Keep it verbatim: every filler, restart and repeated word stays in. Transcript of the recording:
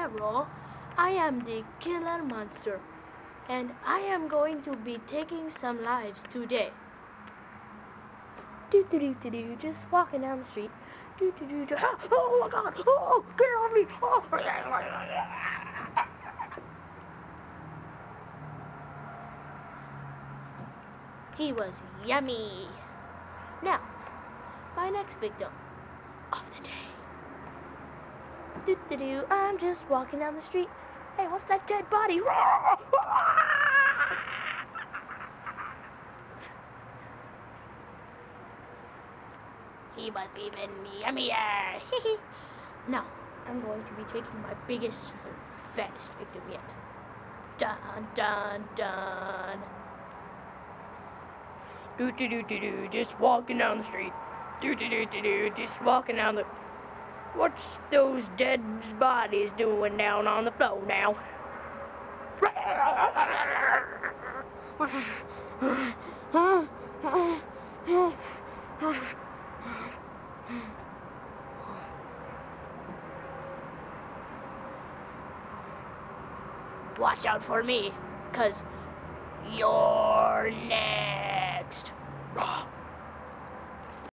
However, I am the killer monster, and I am going to be taking some lives today. Do do do do do, just walking down the street. Do do do do. Oh my God! Oh, get off me! Oh. He was yummy. Now, my next victim of the day. Do do do. I'm just walking down the street. Hey, what's that dead body? He was even yummier. Now, I'm going to be taking my biggest, fattest victim yet. Dun dun dun. Do do do do do. Just walking down the street. Do do do do do. Just walking down the. What's those dead bodies doing down on the floor now? Watch out for me, 'cause you're next.